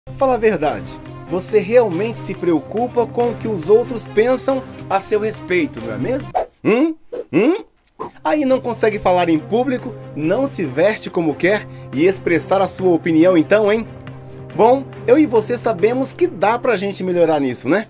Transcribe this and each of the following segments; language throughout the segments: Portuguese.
Fala a verdade, você realmente se preocupa com o que os outros pensam a seu respeito, não é mesmo? Aí não consegue falar em público, não se veste como quer e expressar a sua opinião então, hein? Bom, eu e você sabemos que dá pra gente melhorar nisso, né?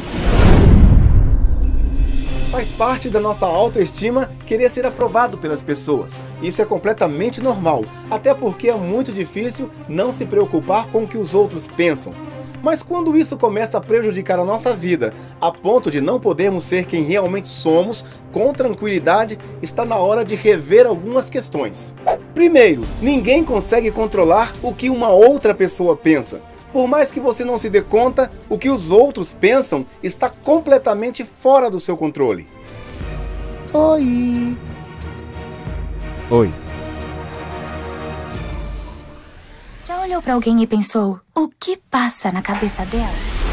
Faz parte da nossa autoestima querer ser aprovado pelas pessoas. Isso é completamente normal, até porque é muito difícil não se preocupar com o que os outros pensam. Mas quando isso começa a prejudicar a nossa vida, a ponto de não podermos ser quem realmente somos, com tranquilidade, está na hora de rever algumas questões. Primeiro, ninguém consegue controlar o que uma outra pessoa pensa. Por mais que você não se dê conta, o que os outros pensam está completamente fora do seu controle. Oi. Oi. Já olhou pra alguém e pensou, o que passa na cabeça dela?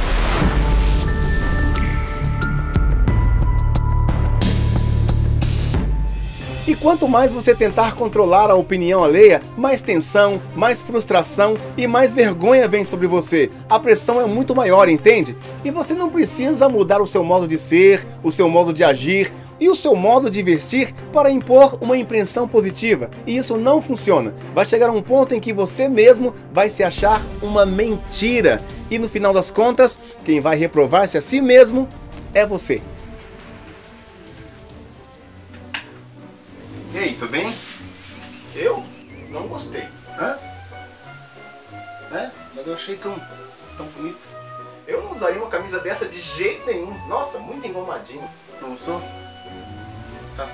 E quanto mais você tentar controlar a opinião alheia, mais tensão, mais frustração e mais vergonha vem sobre você. A pressão é muito maior, entende? E você não precisa mudar o seu modo de ser, o seu modo de agir e o seu modo de vestir para impor uma impressão positiva. E isso não funciona. Vai chegar um ponto em que você mesmo vai se achar uma mentira. E no final das contas, quem vai reprovar-se a si mesmo é você. E aí, tudo bem? Eu não gostei. Hã? Mas eu achei tão bonito. Eu não usaria uma camisa dessa de jeito nenhum. Nossa, muito engomadinho. Não gostou? Tá.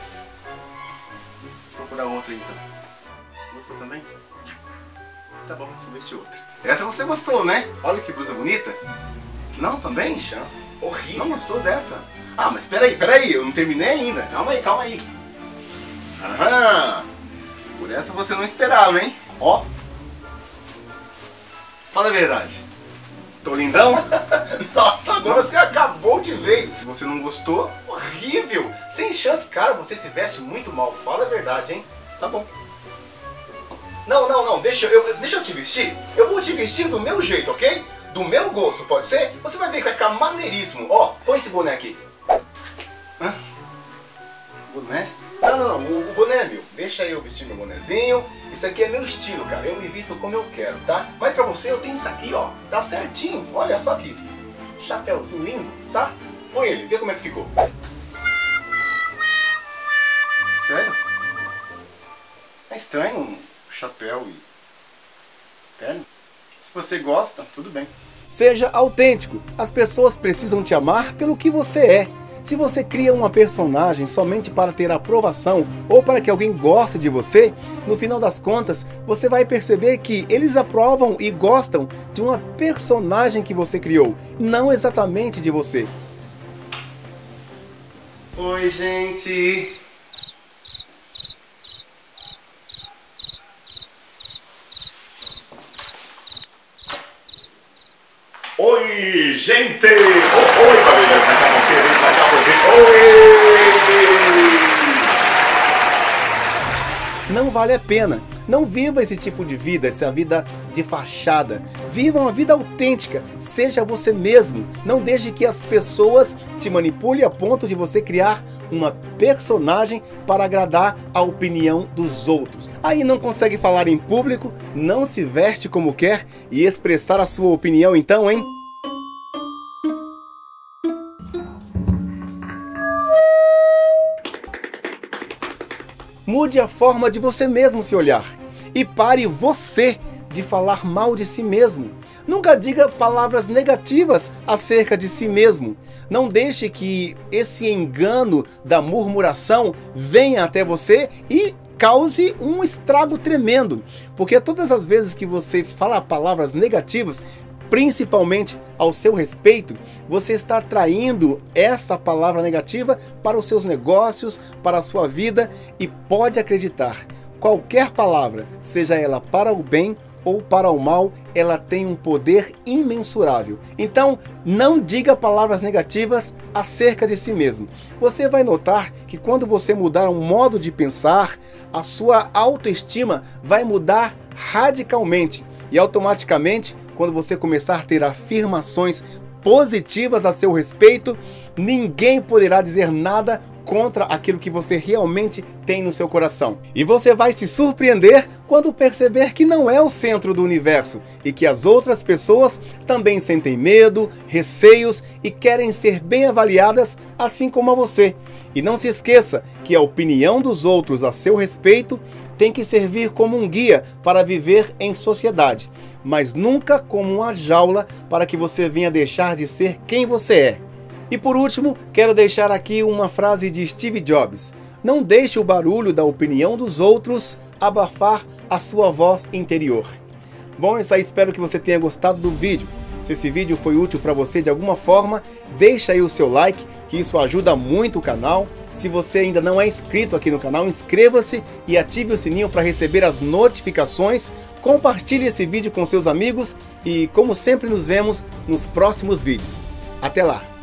Vou procurar outra então. Gostou também? Tá bom, vou vestir outra. Essa você gostou, né? Olha que blusa bonita. Não, também? Sem chance. Horrível. Não gostou dessa? Ah, mas peraí, eu não terminei ainda. Calma aí. Aham! Por essa você não esperava, hein? Ó! Fala a verdade. Tô lindão? Nossa, agora você acabou de vez. Se você não gostou, horrível! Sem chance, cara, você se veste muito mal. Fala a verdade, hein? Tá bom. Não, deixa eu te vestir. Eu vou te vestir do meu jeito, ok? Do meu gosto, pode ser? Você vai ver que vai ficar maneiríssimo. Ó, põe esse boné aqui. Hã? Boné? Não, o boné é meu. Deixa eu vestir meu bonezinho. Isso aqui é meu estilo, cara. Eu me visto como eu quero, tá? Mas pra você eu tenho isso aqui, ó. Tá certinho. Olha só aqui. Chapéuzinho lindo, tá? Põe ele, vê como é que ficou. Sério? É estranho um chapéu e terno. Se você gosta, tudo bem. Seja autêntico. As pessoas precisam te amar pelo que você é. Se você cria uma personagem somente para ter aprovação ou para que alguém goste de você, no final das contas, você vai perceber que eles aprovam e gostam de uma personagem que você criou, não exatamente de você. Oi, gente! Oi, gente! Oi, família! Vem pra cá você! Oi! Não vale a pena. Não viva esse tipo de vida, essa vida de fachada. Viva uma vida autêntica. Seja você mesmo. Não deixe que as pessoas te manipulem a ponto de você criar uma personagem para agradar a opinião dos outros. Aí não consegue falar em público, não se veste como quer e expressar a sua opinião então, hein? Mude a forma de você mesmo se olhar. E pare você de falar mal de si mesmo. Nunca diga palavras negativas acerca de si mesmo. Não deixe que esse engano da murmuração venha até você e cause um estrago tremendo. Porque todas as vezes que você fala palavras negativas, principalmente ao seu respeito, você está atraindo essa palavra negativa para os seus negócios, para a sua vida, e pode acreditar, qualquer palavra, seja ela para o bem ou para o mal, ela tem um poder imensurável. Então, não diga palavras negativas acerca de si mesmo. Você vai notar que quando você mudar um modo de pensar, a sua autoestima vai mudar radicalmente. E automaticamente quando você começar a ter afirmações positivas a seu respeito, ninguém poderá dizer nada contra aquilo que você realmente tem no seu coração. E você vai se surpreender quando perceber que não é o centro do universo e que as outras pessoas também sentem medo, receios e querem ser bem avaliadas assim como a você. E não se esqueça que a opinião dos outros a seu respeito tem que servir como um guia para viver em sociedade, mas nunca como uma jaula para que você venha deixar de ser quem você é. E por último, quero deixar aqui uma frase de Steve Jobs: não deixe o barulho da opinião dos outros abafar a sua voz interior. Bom, é isso aí, espero que você tenha gostado do vídeo. Se esse vídeo foi útil para você de alguma forma, deixa aí o seu like, que isso ajuda muito o canal. Se você ainda não é inscrito aqui no canal, inscreva-se e ative o sininho para receber as notificações. Compartilhe esse vídeo com seus amigos e, como sempre, nos vemos nos próximos vídeos. Até lá!